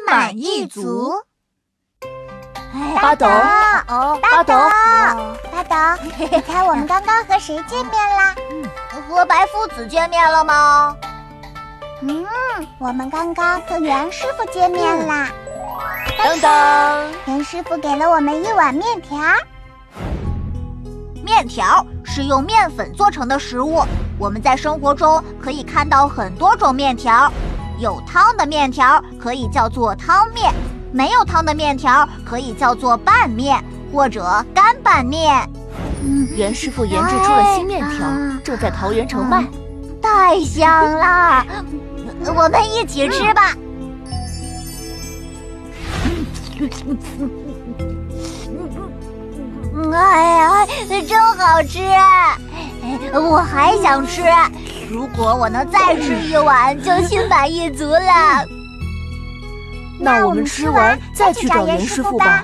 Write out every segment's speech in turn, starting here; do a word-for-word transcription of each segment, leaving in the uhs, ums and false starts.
满意足。 巴斗， 哦， 巴斗， 巴斗，你猜我们刚刚和谁见面啦？ 和白夫子见面了吗？ 嗯，我们刚刚和袁师傅见面啦。 当当， 袁师傅给了我们一碗面条。 面条是用面粉做成的食物，我们在生活中可以看到很多种面条。有汤的面条可以叫做汤面，没有汤的面条可以叫做拌面或者干拌面。 嗯，袁师傅研制出了新面条，正在桃源城卖， 太香了！我们一起吃吧。哎呀，真好吃！我还想吃，如果我能再吃一碗，就心满意足了。 那我们吃完再去找袁师傅吧。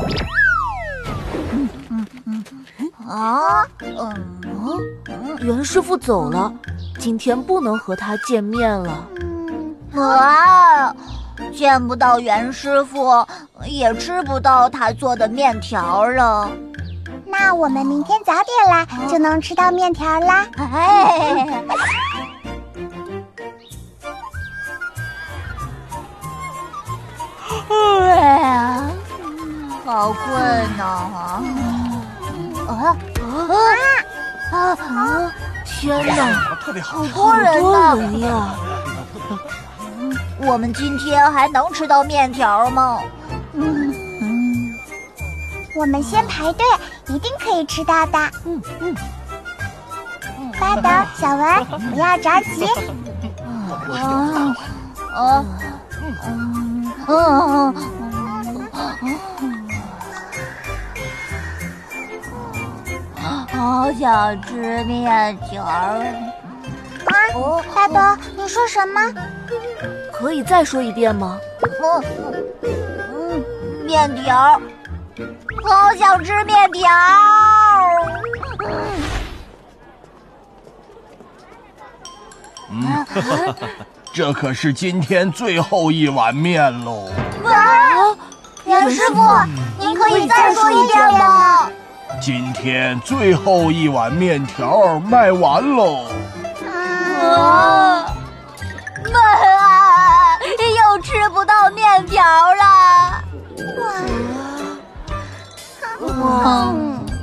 嗯嗯嗯啊，嗯， 袁师傅走了，今天不能和他见面了。 啊，见不到袁师傅，也吃不到他做的面条了。 那我们明天早点来，就能吃到面条啦。 哎，哎呀，好困呐！啊啊啊啊！ 天哪， 特别好， 好多人呢！ 好多人呀！ 我们今天还能吃到面条吗？ 嗯嗯，我们先排队，一定可以吃到的。 嗯嗯。 巴斗、小文，不要着急。 啊啊嗯嗯嗯，好想吃面条。 啊，巴斗，你说什么？ 可以再说一遍吗？ 嗯嗯，面条，好想吃面条。 嗯，这可是今天最后一碗面喽！ 啊，袁师傅，您可以再说一遍吗？ 今天最后一碗面条卖完喽！ 啊，卖啊，又吃不到面条了！ 哇！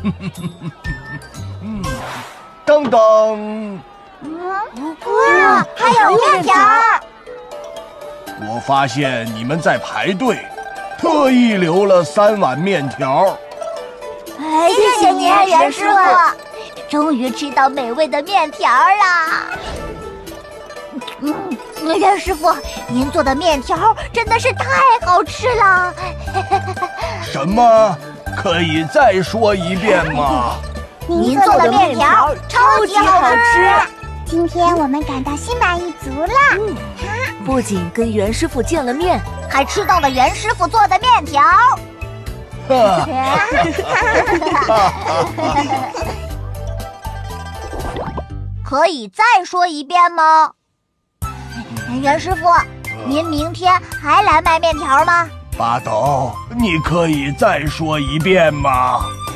嗯，等等。 哇，还有面条！ 我发现你们在排队，特意留了三碗面条。 哎，谢谢您，袁师傅，终于吃到美味的面条啦！嗯，袁师傅，您做的面条真的是太好吃了。 什么？可以再说一遍吗？ 您做的面条超级好吃。 今天我们感到心满意足了。 嗯，不仅跟袁师傅见了面， 还吃到了袁师傅做的面条。可以再说一遍吗？袁师傅，您明天还来卖面条吗？ 巴斗，你可以再说一遍吗？